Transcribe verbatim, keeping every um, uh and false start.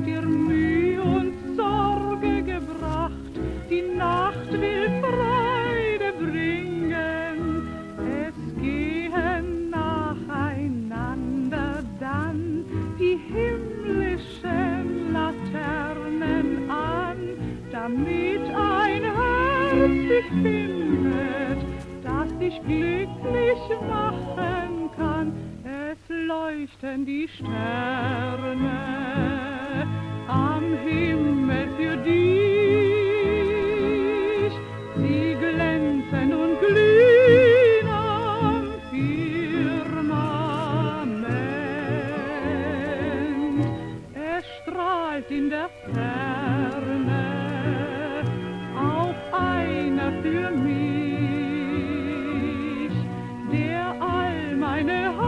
dir Mühe und Sorge gebracht, die Nacht will Freude bringen. Es gehen nacheinander dann die himmlischen Laternen an, damit ein Herz dich findet, das dich glücklich machen kann. Es leuchten die Sterne am Himmel für dich, sie glänzen und glühen am Firmament. Es strahlt in der Ferne auch einer für mich, der all meine